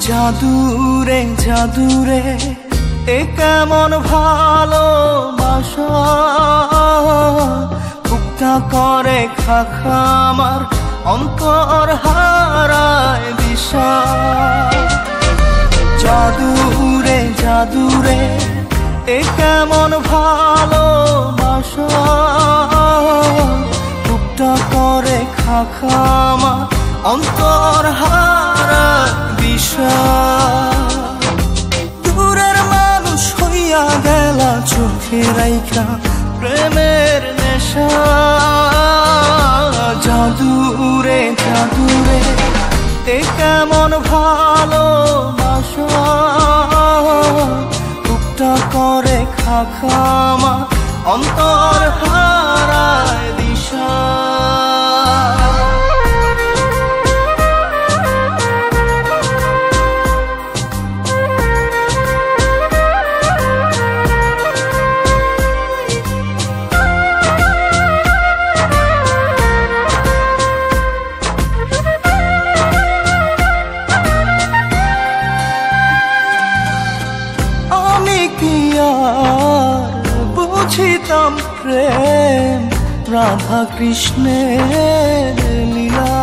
জাদুরে জাদুরে এ কেমন ভালোবাসা, বুকটা করে খাখা আমার অন্তর হারায় দিশা। জাদুরে জাদুরে এ কেমন ভালোবাসা, বুকটা করে খাখা আমার অন্তর হারায় দিশা। দূরের মানুষ হইয়া গেলা চোখে রাইখা প্রেমের নেশা। জাদুরে জাদুরে এ কেমন ভালোবাসা, বুকটা করে খাখা আমার অন্তর হারায় দিশা। বুঝিতাম প্রেম রাধা কৃষ্ণের লীলা,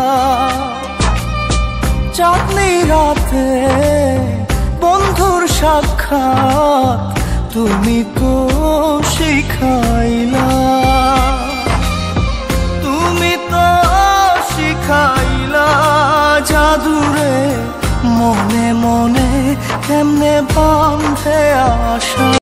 চাঁদনি রাতে বন্ধুর সাক্ষাৎ তুমি তো শিখাইলা, তুমি তো শিখাইলা। জাদুরে মনে মনে কেমনে বাঁধে আশা।